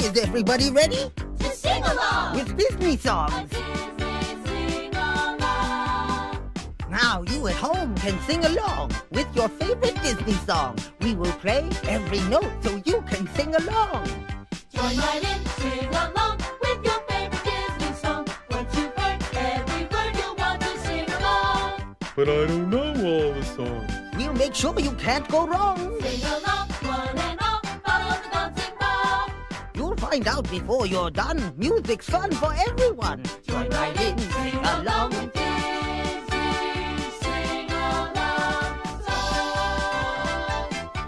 is everybody ready? To sing along! With Disney songs. Now you at home can sing along with your favorite Disney song. We will play every note so you can sing along. Join right in, sing along with your favorite Disney song. Once you've heard every word, you'll want to sing along. But I don't know all the songs. We'll make sure you can't go wrong. Sing along, one and all, follow the dancing ball. You'll find out before you're done. Music's fun for everyone. Join right in, sing along with Disney sing-along song.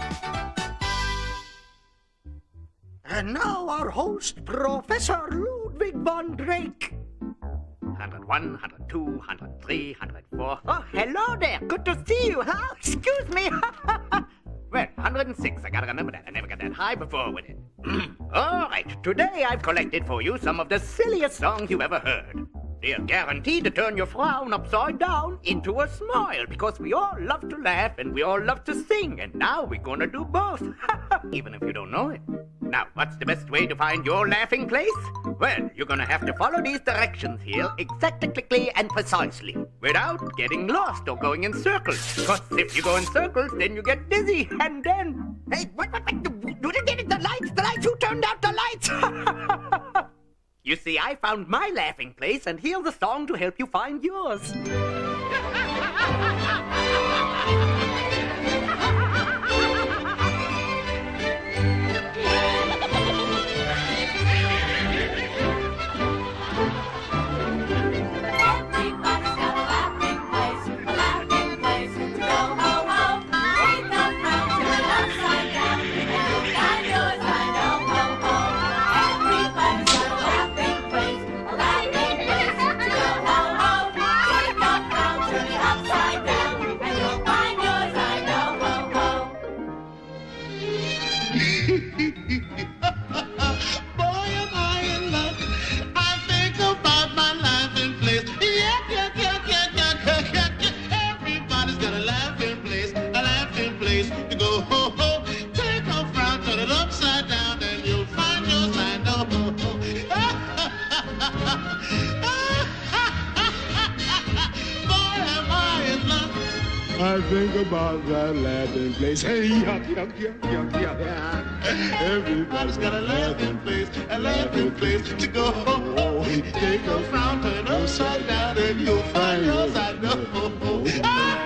And now our host, Professor Ludwig von Drake. 101, 102, 103, 104. Oh, hello there. Good to see you, huh? Excuse me. Well, 106. I gotta remember that. I never got that high before with it. All right. Today I've collected for you some of the silliest songs you ever heard. They're guaranteed to turn your frown upside down into a smile because we all love to laugh and we all love to sing. And now we're gonna do both. Even if you don't know it. Now, what's the best way to find your laughing place? Well, you're gonna have to follow these directions here exactly and precisely without getting lost or going in circles. Because if you go in circles, then you get dizzy and then... Hey, what? Do they get it? The lights, who turned out the lights? You see, I found my laughing place, and here's a song to help you find yours. I think about that laughing place. Hey, yuck. Everybody's got a laughing place to go. Take a frown, turn upside down, and you'll find yours, I know.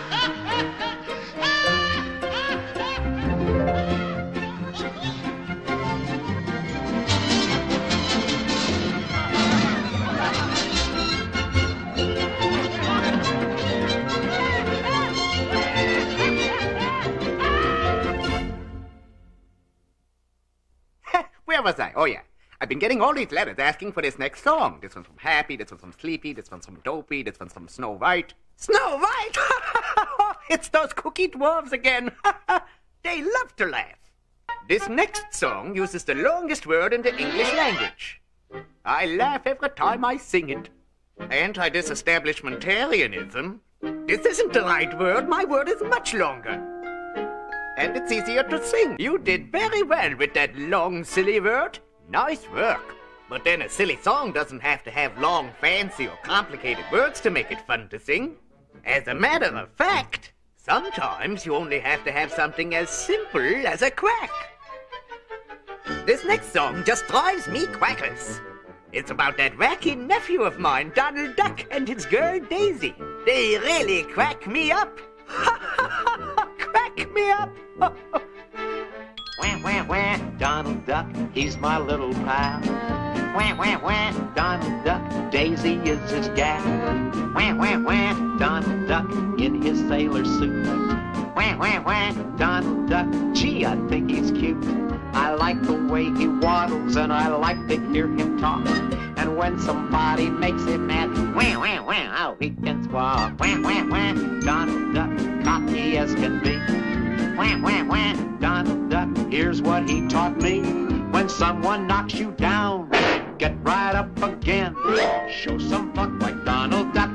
Where was I? Oh, yeah. I've been getting all these letters asking for this next song. This one's from Happy, this one's from Sleepy, this one's from Dopey, this one's from Snow White. Snow White? It's those cookie dwarves again. They love to laugh. This next song uses the longest word in the English language. I laugh every time I sing it. Anti-disestablishmentarianism? This isn't the right word. My word is much longer. And it's easier to sing. You did very well with that long, silly word. Nice work. But then a silly song doesn't have to have long, fancy, or complicated words to make it fun to sing. As a matter of fact, sometimes you only have to have something as simple as a quack. This next song just drives me quackers. It's about that wacky nephew of mine, Donald Duck, and his girl Daisy. They really quack me up. Quack me up. Wah, wah, wah, Donald Duck, he's my little pal. Wah, wah, wah, Donald Duck, Daisy is his gal. Wah, wah, wah, Donald Duck in his sailor suit. Wah, wah, wah, Donald Duck, gee, I think he's cute. I like the way he waddles and I like to hear him talk. And when somebody makes him mad, wah, wah, wah, oh, he can squawk. Wah, wah, wah, Donald Duck, cocky as can be. Wah, wah, wah, Donald Duck, here's what he taught me. When someone knocks you down, get right up again. Show some pluck like Donald Duck.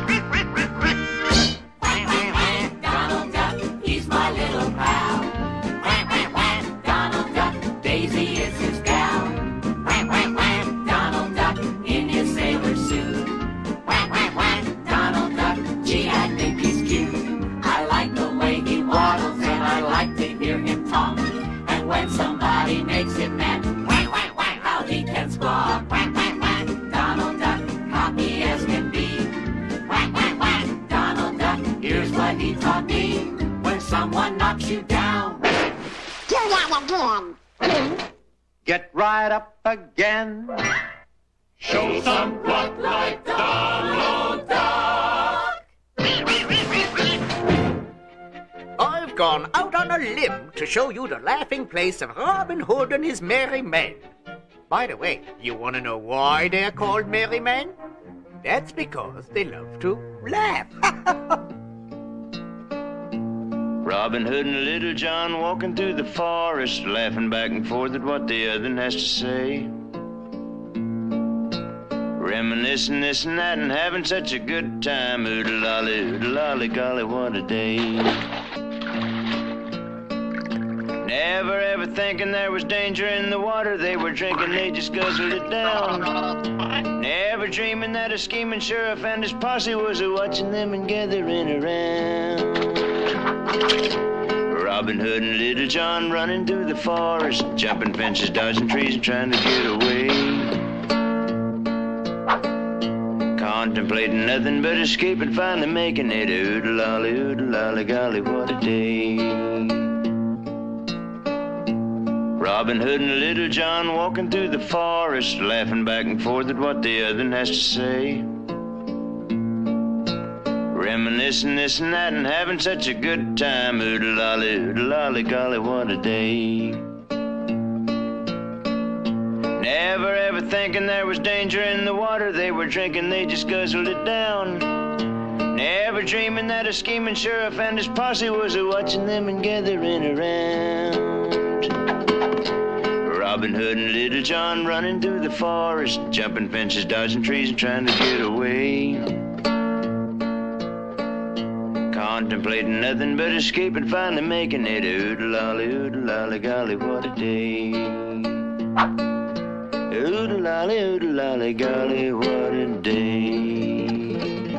Donald Duck, he's my little pal. Donald Duck, Daisy is his gal. someone knocks you down. Do that again. Get right up again. Show some pluck like Donald Duck. I've gone out on a limb to show you the laughing place of Robin Hood and his merry men. By the way, you want to know why they're called merry men? That's because they love to laugh. Robin Hood and Little John walking through the forest, laughing back and forth at what the other has to say. Reminiscing this and that and having such a good time. Oo-De-Lally, Oo-De-Lally, golly, what a day. Never ever thinking there was danger in the water they were drinking, they just guzzled it down. Never dreaming that a scheming sheriff and his posse was a-watching them and gathering around. Robin Hood and Little John running through the forest, jumping fences, dodging trees, and trying to get away. Contemplating nothing but escaping, finally making it. Oo-De-Lally, Oo-De-Lally, golly, what a day. Robin Hood and Little John walking through the forest, laughing back and forth at what the other has to say. Reminiscing this and that and having such a good time. Oo-De-Lally, Oo-De-Lally, golly, what a day. Never ever thinking there was danger in the water they were drinking, they just guzzled it down. Never dreaming that a scheming sheriff and his posse was a-watching them and gathering around. Robin Hood and Little John running through the forest, jumping fences, dodging trees, and trying to get away. Contemplating nothing but escaping, finally making it. Oo-De-Lally, Oo-De-Lally, golly, what a day. Oo-De-Lally, Oo-De-Lally, golly, what a day.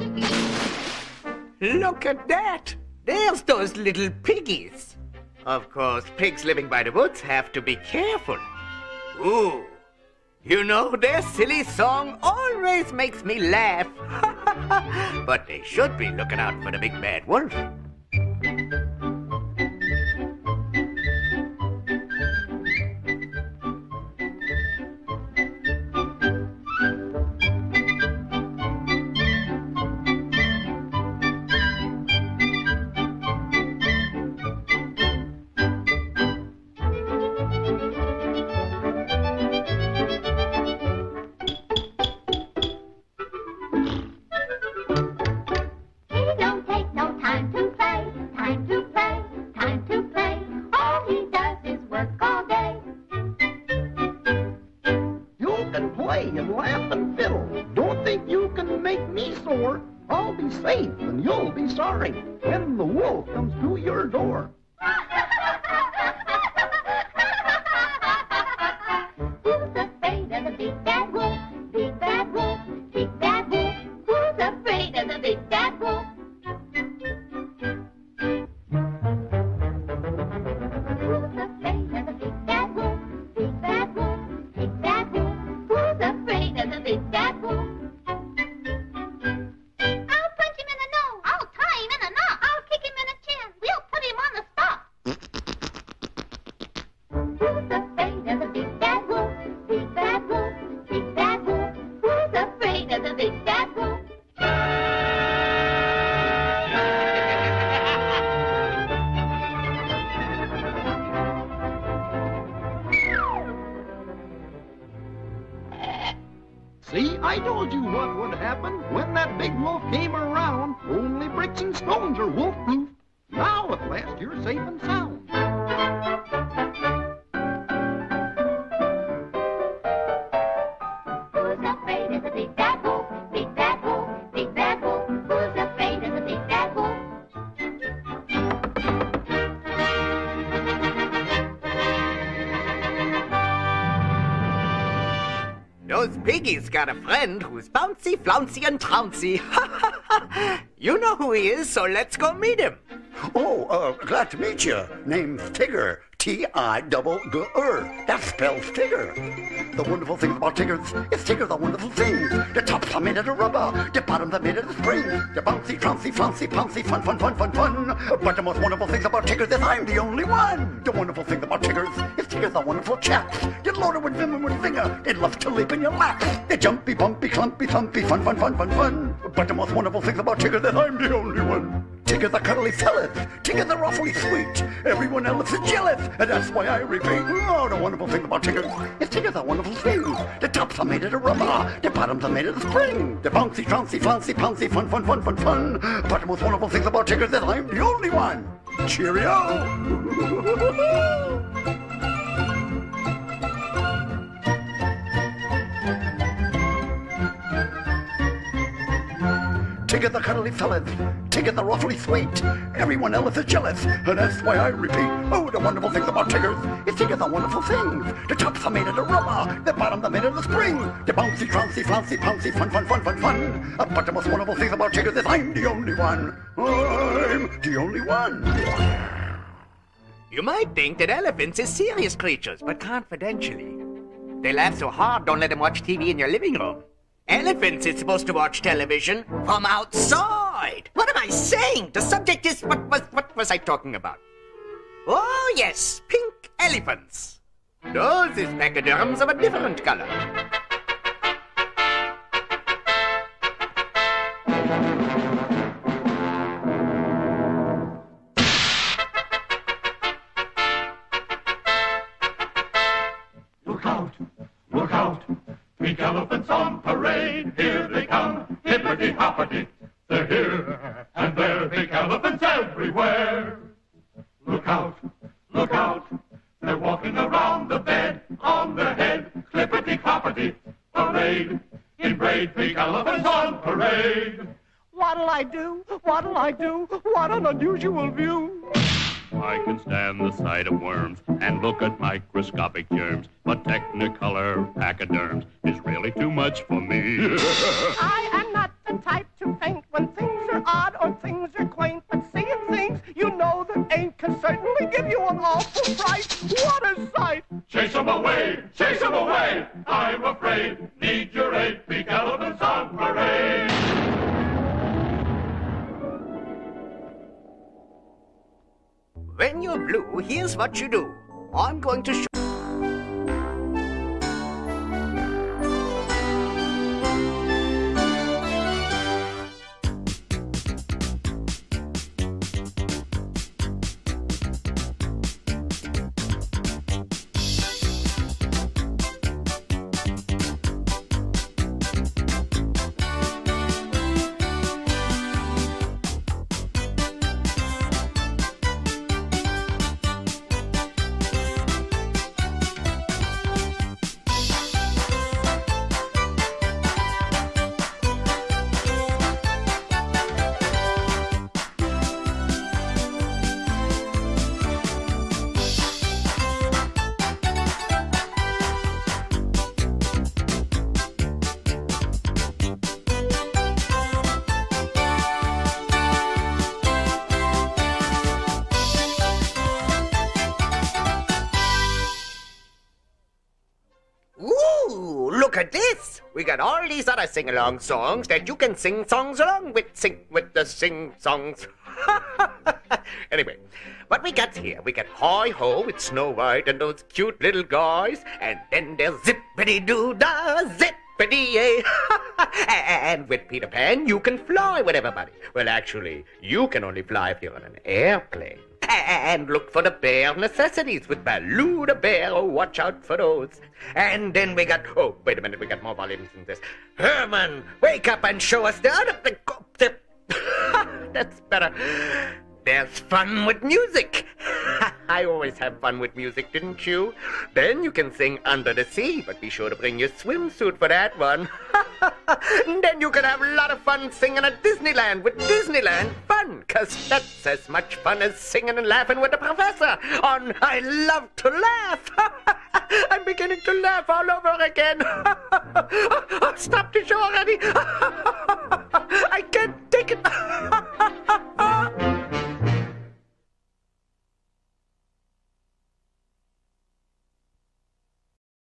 Look at that! There's those little piggies. Of course, pigs living by the woods have to be careful. Ooh, you know, their silly song always makes me laugh. But they should be looking out for the big bad wolf. When the wolf comes to your door. Who's afraid of the big bad wolf? Big bad wolf, big bad wolf. Who's afraid of the big bad wolf? Who's afraid of the big bad wolf? Big bad wolf, big bad wolf. Who's afraid of the big bad wolf? See, I told you what would happen when that big wolf came around. Only bricks and stones are wolf-proof. Now at last you're safe and sound. Who's afraid of the big bad wolf? Big bad wolf, big bad wolf. Who's afraid of the big bad wolf? Those piggies got a friend who's bouncy, flouncy, and trouncy. You know who he is, so let's go meet him. Oh, glad to meet you. Name's Tigger. T-I-double-G-R. That spells Tigger. The wonderful things about Tiggers is Tiggers are wonderful things. The tops are made out of rubber, the bottoms are made out of springs. They're bouncy, trouncy, flouncy, pouncy, fun, fun, fun, fun, fun. But the most wonderful things about Tiggers is I'm the only one. The wonderful thing about Tiggers is Tiggers are wonderful chaps. They're loaded with vim and with vigour. They love to leap in your lap. They're jumpy, bumpy, clumpy, thumpy, fun, fun, fun, fun, fun. But the most wonderful things about Tiggers is I'm the only one. Tiggers are cuddly fellas. Tiggers are awfully sweet. Everyone else is jealous, and that's why I repeat. Oh, the wonderful thing about Tiggers is Tiggers are wonderful things. The tops are made out of rubber. The bottoms are made out of spring. The bouncy, trouncy, flouncy, pouncy, fun, fun, fun, fun, fun. But the most wonderful things about Tiggers is I'm the only one. Cheerio! Tiggers are cuddly fellas. Tiggers are awfully sweet. Everyone else is jealous, and that's why I repeat. Oh, the wonderful things about Tiggers is Tiggers are wonderful things. The tops are made out of rubber. The bottoms are made out of spring. The bouncy, trouncy, flouncy, pouncy, fun, fun, fun, fun, fun. But the most wonderful things about Tiggers is I'm the only one. I'm the only one. You might think that elephants are serious creatures, but confidentially. They laugh so hard, don't let them watch TV in your living room. Elephants is supposed to watch television from outside. What am I saying? The subject is... What was I talking about? Oh, yes, pink elephants. Those is pachyderms of a different color. Look out, look out. Pink elephants on parade, here they come, hippity-hoppity. They're here and there, pink elephants everywhere. Look out, they're walking around the bed, on their head, clippity-cloppity. Parade, in braid, pink elephants on parade. What'll I do? What'll I do? What an unusual view. I can stand the sight of worms and look at microscopic germs, but technicolor pachyderms is really too much for me. I am not the type to faint when things are odd or things are quaint, but seeing things you know that ain't can certainly give you an awful fright. What a sight! Chase 'em away, chase 'em away. I'm afraid, need your aid, pink elephants on parade. When you're blue, here's what you do. I'm going to show... Look at this! We got all these other sing-along songs that you can sing songs along with. Sing with the sing songs. Anyway, what we got here, we got Hi-Ho with Snow White and those cute little guys, and then there's zip-a-dee-doo-dah, zip-a-dee-ay. And with Peter Pan, you can fly with everybody. Well, actually, you can only fly if you're on an airplane. And look for the bare necessities with Baloo the bear. Oh, watch out for those. And then we got... Oh, wait a minute. We got more volumes than this. Herman, wake up and show us the other... That's better. There's fun with music. I always have fun with music, didn't you? Then you can sing Under the Sea, but be sure to bring your swimsuit for that one. Then you can have a lot of fun singing at Disneyland with Disneyland Fun, 'cause that's as much fun as singing and laughing with the professor on I Love to Laugh. I'm beginning to laugh all over again. Stop the show already.